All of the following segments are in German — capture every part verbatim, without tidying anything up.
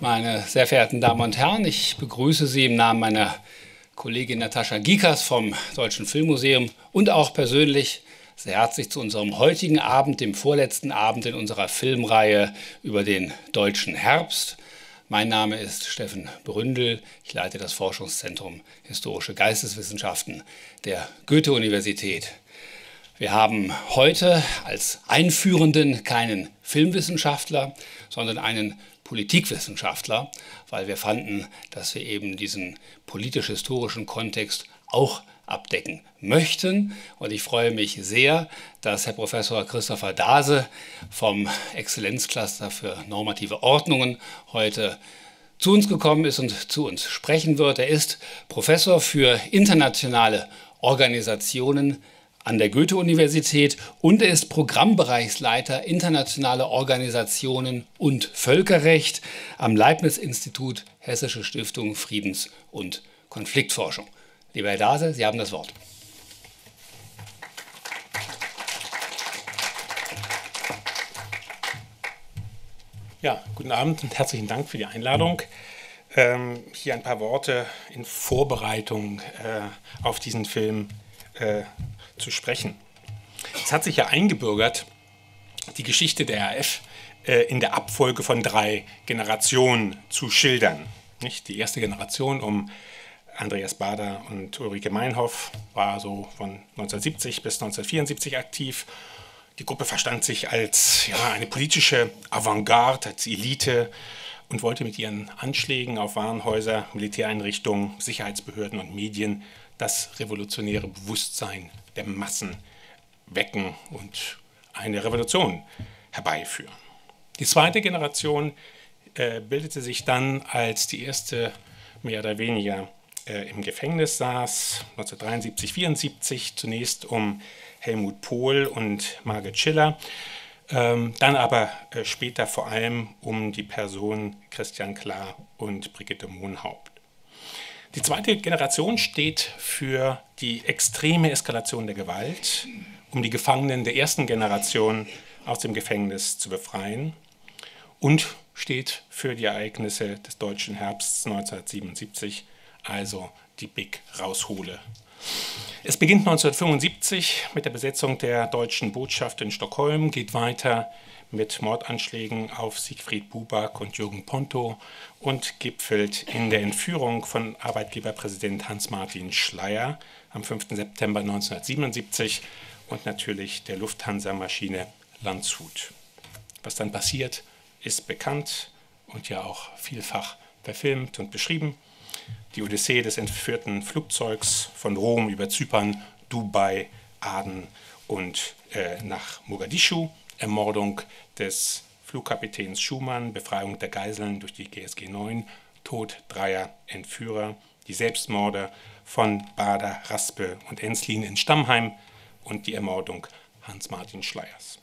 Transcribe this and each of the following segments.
Meine sehr verehrten Damen und Herren, ich begrüße Sie im Namen meiner Kollegin Natascha Gikas vom Deutschen Filmmuseum und auch persönlich sehr herzlich zu unserem heutigen Abend, dem vorletzten Abend in unserer Filmreihe über den deutschen Herbst. Mein Name ist Steffen Bründel, ich leite das Forschungszentrum Historische Geisteswissenschaften der Goethe-Universität. Wir haben heute als Einführenden keinen Filmwissenschaftler, sondern einen Politikwissenschaftler, weil wir fanden, dass wir eben diesen politisch-historischen Kontext auch abdecken möchten. Und ich freue mich sehr, dass Herr Professor Christopher Dase vom Exzellenzcluster für normative Ordnungen heute zu uns gekommen ist und zu uns sprechen wird. Er ist Professor für internationale Organisationen an der Goethe-Universität und er ist Programmbereichsleiter internationale Organisationen und Völkerrecht am Leibniz-Institut Hessische Stiftung Friedens- und Konfliktforschung. Lieber Herr Dase, Sie haben das Wort. Ja, guten Abend und herzlichen Dank für die Einladung. Ähm, hier ein paar Worte in Vorbereitung äh, auf diesen Film äh, zu sprechen. Es hat sich ja eingebürgert, die Geschichte der R A F äh, in der Abfolge von drei Generationen zu schildern. Nicht? Die erste Generation um Andreas Baader und Ulrike Meinhof war so von neunzehnhundertsiebzig bis neunzehnhundertvierundsiebzig aktiv. Die Gruppe verstand sich als ja, eine politische Avantgarde, als Elite und wollte mit ihren Anschlägen auf Warenhäuser, Militäreinrichtungen, Sicherheitsbehörden und Medien das revolutionäre Bewusstsein der Massen wecken und eine Revolution herbeiführen. Die zweite Generation äh, bildete sich dann, als die erste mehr oder weniger äh, im Gefängnis saß, neunzehnhundertdreiundsiebzig, vierundsiebzig, zunächst um Helmut Pohl und Margit Schiller, ähm, dann aber äh, später vor allem um die Person Christian Klar und Brigitte Mohnhaupt. Die zweite Generation steht für die extreme Eskalation der Gewalt, um die Gefangenen der ersten Generation aus dem Gefängnis zu befreien und steht für die Ereignisse des deutschen Herbsts neunzehnhundertsiebenundsiebzig, also die Big Raushole. Es beginnt neunzehnhundertfünfundsiebzig mit der Besetzung der deutschen Botschaft in Stockholm, geht weiter mit Mordanschlägen auf Siegfried Buback und Jürgen Ponto und gipfelt in der Entführung von Arbeitgeberpräsident Hans-Martin Schleyer am fünften September neunzehnhundertsiebenundsiebzig und natürlich der Lufthansa-Maschine Landshut. Was dann passiert, ist bekannt und ja auch vielfach verfilmt und beschrieben. Die Odyssee des entführten Flugzeugs von Rom über Zypern, Dubai, Aden und äh, nach Mogadischu, Ermordung des Flugkapitäns Schumann, Befreiung der Geiseln durch die G S G neun, Tod dreier Entführer, die Selbstmorde von Baader, Raspe und Enslin in Stammheim und die Ermordung Hans-Martin Schleyers.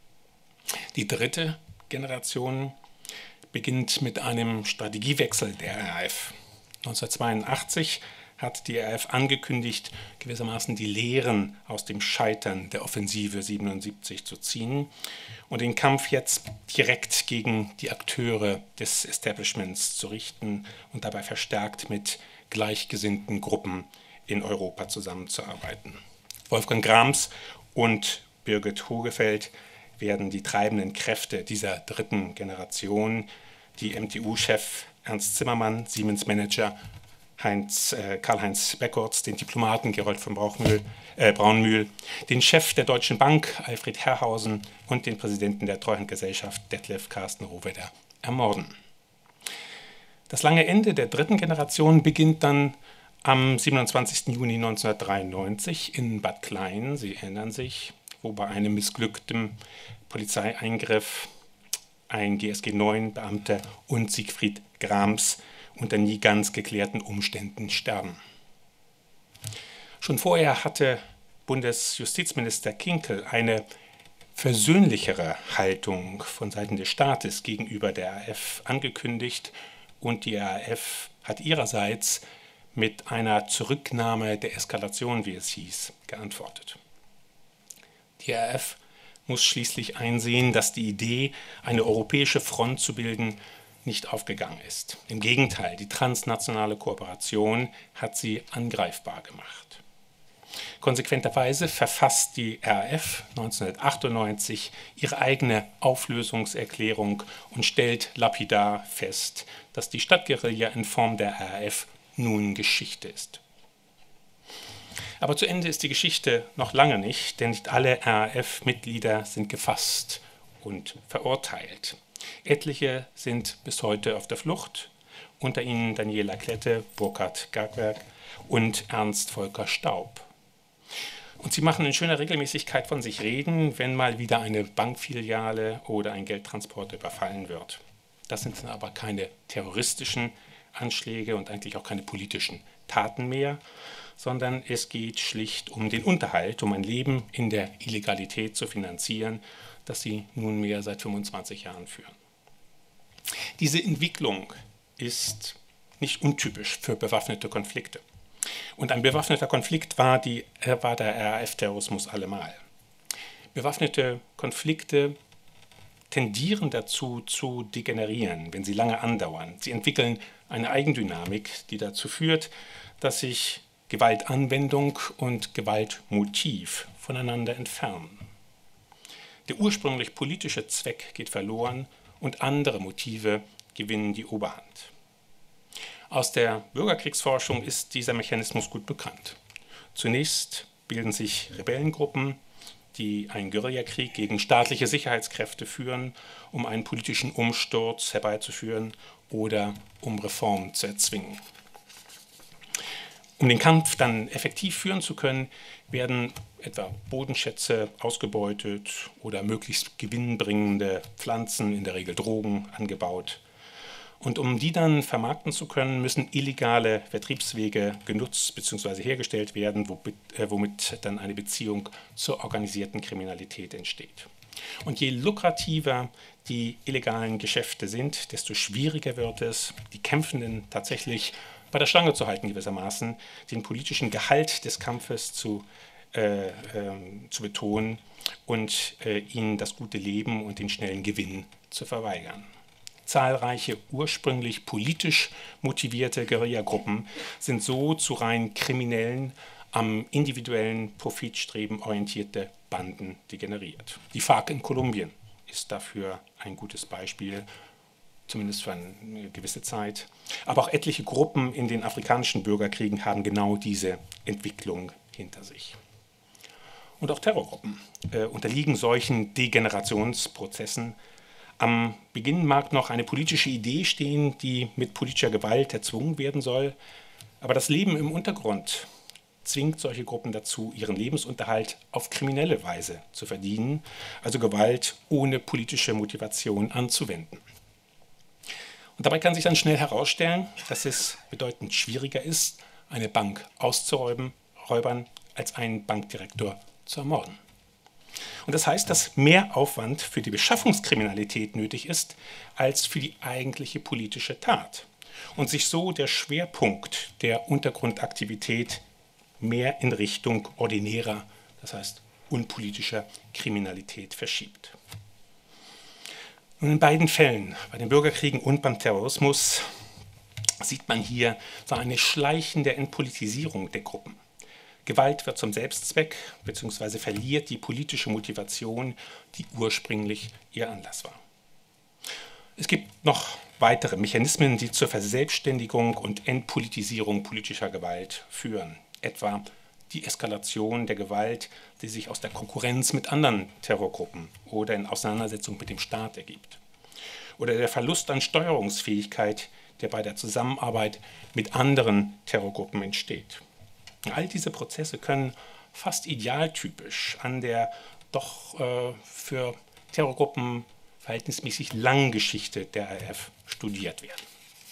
Die dritte Generation beginnt mit einem Strategiewechsel der R A F. neunzehnhundertzweiundachtzig hat die R A F angekündigt, gewissermaßen die Lehren aus dem Scheitern der Offensive siebenundsiebzig zu ziehen und den Kampf jetzt direkt gegen die Akteure des Establishments zu richten und dabei verstärkt mit gleichgesinnten Gruppen in Europa zusammenzuarbeiten. Wolfgang Grams und Birgit Hogefeld werden die treibenden Kräfte dieser dritten Generation, die M T U-Chef Ernst Zimmermann, Siemens-Manager Heinz, äh, Karl-Heinz Beckurtz, den Diplomaten Gerold von Brauchmühl, äh, Braunmühl, den Chef der Deutschen Bank Alfred Herrhausen und den Präsidenten der Treuhandgesellschaft Detlef Carsten Rohwedder ermorden. Das lange Ende der dritten Generation beginnt dann am siebenundzwanzigsten Juni neunzehnhundertdreiundneunzig in Bad Klein, Sie erinnern sich, wo bei einem missglückten Polizeieingriff ein G S G neun Beamter und Siegfried Grams unter nie ganz geklärten Umständen sterben. Schon vorher hatte Bundesjustizminister Kinkel eine versöhnlichere Haltung von Seiten des Staates gegenüber der R A F angekündigt und die R A F hat ihrerseits mit einer Zurücknahme der Eskalation, wie es hieß, geantwortet. Die R A F muss schließlich einsehen, dass die Idee, eine europäische Front zu bilden, nicht aufgegangen ist. Im Gegenteil, die transnationale Kooperation hat sie angreifbar gemacht. Konsequenterweise verfasst die R A F neunzehnhundertachtundneunzig ihre eigene Auflösungserklärung und stellt lapidar fest, dass die Stadtguerilla in Form der R A F nun Geschichte ist. Aber zu Ende ist die Geschichte noch lange nicht, denn nicht alle R A F-Mitglieder sind gefasst und verurteilt. Etliche sind bis heute auf der Flucht, unter ihnen Daniela Klette, Burkhard Gagwerk und Ernst Volker Staub. Und sie machen in schöner Regelmäßigkeit von sich reden, wenn mal wieder eine Bankfiliale oder ein Geldtransporter überfallen wird. Das sind aber keine terroristischen Anschläge und eigentlich auch keine politischen Taten mehr, sondern es geht schlicht um den Unterhalt, um ein Leben in der Illegalität zu finanzieren, das sie nunmehr seit fünfundzwanzig Jahren führen. Diese Entwicklung ist nicht untypisch für bewaffnete Konflikte. Und ein bewaffneter Konflikt war, die, war der R A F-Terrorismus allemal. Bewaffnete Konflikte tendieren dazu zu degenerieren, wenn sie lange andauern. Sie entwickeln eine Eigendynamik, die dazu führt, dass sich Gewaltanwendung und Gewaltmotiv voneinander entfernen. Der ursprünglich politische Zweck geht verloren und andere Motive gewinnen die Oberhand. Aus der Bürgerkriegsforschung ist dieser Mechanismus gut bekannt. Zunächst bilden sich Rebellengruppen, die einen Guerillakrieg gegen staatliche Sicherheitskräfte führen, um einen politischen Umsturz herbeizuführen oder um Reformen zu erzwingen. Um den Kampf dann effektiv führen zu können, werden etwa Bodenschätze ausgebeutet oder möglichst gewinnbringende Pflanzen, in der Regel Drogen, angebaut. Und um die dann vermarkten zu können, müssen illegale Vertriebswege genutzt bzw. hergestellt werden, womit dann eine Beziehung zur organisierten Kriminalität entsteht. Und je lukrativer die illegalen Geschäfte sind, desto schwieriger wird es, die Kämpfenden tatsächlich bei der Stange zu halten gewissermaßen, den politischen Gehalt des Kampfes zu, äh, äh, zu betonen und äh, ihnen das gute Leben und den schnellen Gewinn zu verweigern. Zahlreiche ursprünglich politisch motivierte Guerillagruppen sind so zu rein kriminellen, am individuellen Profitstreben orientierte Banden degeneriert. Die FARC in Kolumbien ist dafür ein gutes Beispiel, zumindest für eine gewisse Zeit. Aber auch etliche Gruppen in den afrikanischen Bürgerkriegen haben genau diese Entwicklung hinter sich. Und auch Terrorgruppen äh, unterliegen solchen Degenerationsprozessen. Am Beginn mag noch eine politische Idee stehen, die mit politischer Gewalt erzwungen werden soll, aber das Leben im Untergrund zwingt solche Gruppen dazu, ihren Lebensunterhalt auf kriminelle Weise zu verdienen, also Gewalt ohne politische Motivation anzuwenden. Und dabei kann sich dann schnell herausstellen, dass es bedeutend schwieriger ist, eine Bank auszuräumen, Räubern, als einen Bankdirektor zu ermorden. Und das heißt, dass mehr Aufwand für die Beschaffungskriminalität nötig ist, als für die eigentliche politische Tat. Und sich so der Schwerpunkt der Untergrundaktivität mehr in Richtung ordinärer, das heißt unpolitischer Kriminalität verschiebt. Und in beiden Fällen, bei den Bürgerkriegen und beim Terrorismus, sieht man hier so eine schleichende Entpolitisierung der Gruppen. Gewalt wird zum Selbstzweck bzw. verliert die politische Motivation, die ursprünglich ihr Anlass war. Es gibt noch weitere Mechanismen, die zur Verselbstständigung und Entpolitisierung politischer Gewalt führen. Etwa die Eskalation der Gewalt, die sich aus der Konkurrenz mit anderen Terrorgruppen oder in Auseinandersetzung mit dem Staat ergibt. Oder der Verlust an Steuerungsfähigkeit, der bei der Zusammenarbeit mit anderen Terrorgruppen entsteht. All diese Prozesse können fast idealtypisch an der doch äh, für Terrorgruppen verhältnismäßig langen Geschichte der R A F studiert werden.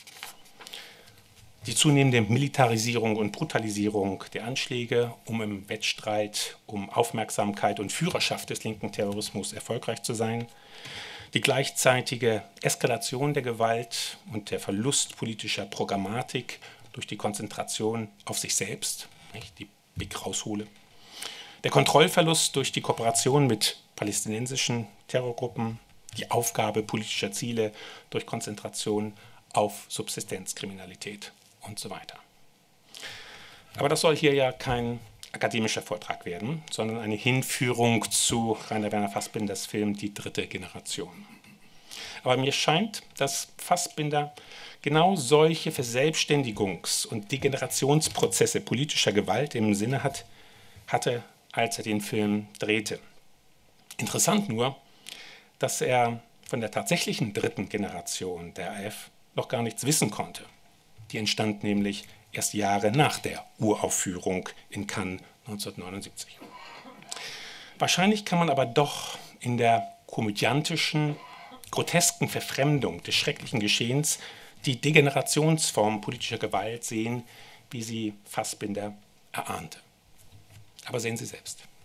Die zunehmende Militarisierung und Brutalisierung der Anschläge, um im Wettstreit um Aufmerksamkeit und Führerschaft des linken Terrorismus erfolgreich zu sein, die gleichzeitige Eskalation der Gewalt und der Verlust politischer Programmatik durch die Konzentration auf sich selbst, die Big raushole, der Kontrollverlust durch die Kooperation mit palästinensischen Terrorgruppen, die Aufgabe politischer Ziele durch Konzentration auf Subsistenzkriminalität und so weiter. Aber das soll hier ja kein akademischer Vortrag werden, sondern eine Hinführung zu Rainer Werner Fassbinders Film Die dritte Generation. Aber mir scheint, dass Fassbinder genau solche Verselbstständigungs- und Degenerationsprozesse politischer Gewalt im Sinne hat, hatte, als er den Film drehte. Interessant nur, dass er von der tatsächlichen dritten Generation der A F noch gar nichts wissen konnte. Die entstand nämlich erst Jahre nach der Uraufführung in Cannes neunzehnhundertneunundsiebzig. Wahrscheinlich kann man aber doch in der komödiantischen, grotesken Verfremdung des schrecklichen Geschehens die Degenerationsform politischer Gewalt sehen, wie sie Fassbinder erahnte. Aber sehen Sie selbst.